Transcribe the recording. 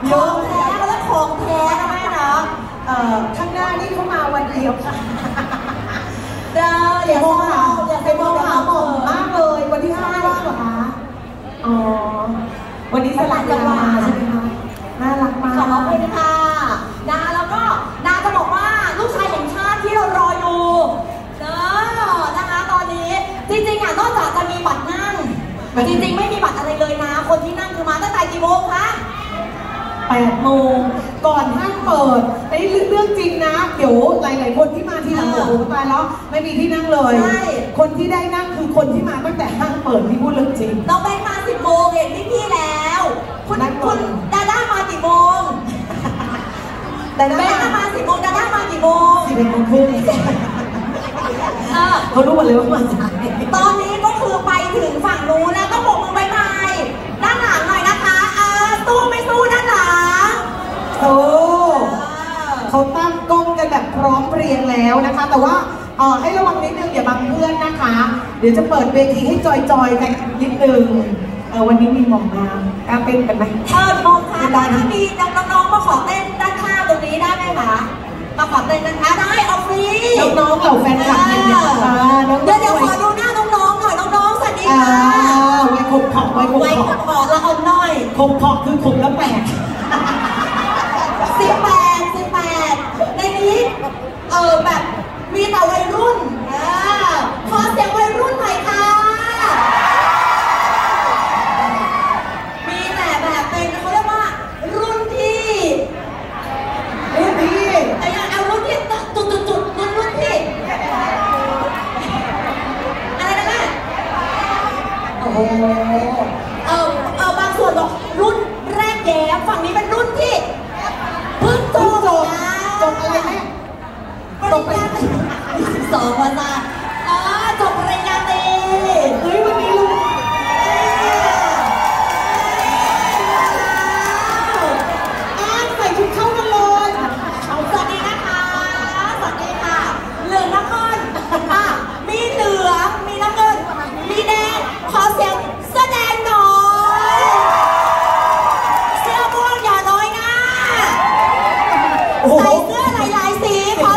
ของแท้เขาเรียกของแท้นะแม่นะข้างหน้านี่เขามาวันเดียวค่ะอย่าไปมองหาหมอมากเลยวันที่5ว่างเหรอคะอ๋อวันนี้สลับกันมาใช่ไหมคะน่ารักมากขอบคุณค่ะนะแล้วก็นาจะบอกว่าลูกชายแห่งชาติที่เรารออยู่นะคะตอนนี้จริงๆนอกจากจะมีบัตรนั่งจริงๆไม่มีบัตรอะไรเลยนะคนที่นั่งคือมาตั้งแต่กี่โมงคะ 8 โมงก่อนห้างเปิดไอ้เรื่องจริงนะเดี๋ยวหลายๆคนที่มาที่หลังโอ้โหตายแล้วไม่มีที่นั่งเลยคนที่ได้นั่งคือคนที่มาตั้งแต่ห้างเปิดที่พูดเรื่องจริงน้องแบงค์มา10 โมงเองพี่แล้วคุณดาด้ามากี่โมงแบงค์มา10 โมงดาด้ามากี่โมง 11 โมงครึ่งเขารู้หมดเลยว่ามาจากไหนตอนนี้ก็คือไปถึงฝั่งนู้นแล้วต้องบอกมือบ๊ายบายด้านหลังหน่อยนะคะสู้ไม่สู้ด้านหลังเขาตั้งกล้องกันแบบพร้อมเพรียงแล้วนะคะแต่ว่าให้ระวังนิดนึงอย่าบังเพื่อนนะคะเดี๋ยวจะเปิดเวทีให้จอยๆกันนิดนึงวันนี้มีหม่อมน้ำเต้นกันไหมหม่อมค่ะถ้ามีน้องๆมาขอเต้นด้านข้างตรงนี้ได้ไหมคะมาขอเต้นนะคะได้เอาฟรีน้องๆเหล่าแฟนคลับเนี่ยเดี๋ยวขอดูหน้าน้องๆหน่อยน้องๆสวัสดีค่ะไว้คมขอบไว้คมขอละเอาหน่อยคมขอบคือขมแล้วแปลก 18ในนี้แบบมีแต่วัยรุ่นขอเสียงวัยรุ่นหน่อยค่ะมีแต่แบบเป็นเขาเรียกว่ารุ่นที่เอารุ่นที่จุดรุ่นที่อะไรนะแม่โอ้โหบางส่วนบอกรุ่นแรกแย้มฝั่งนี้เป็นรุ่นที่เพิ่งจบอะไรแม่จบไป22 วันละจบปริญญาตรีวันนี้ลูกใส่ชุดเข้ากันเลยสวัสดีนะคะสวัสดีค่ะเหลืองน้ำเงินมีเหลืองมีน้ำเงินมีแดงขอเสียงแสดงหน่อยเสื้อม่วงอย่าน้อยหน้าใส่เสื้อหลายๆสีขอ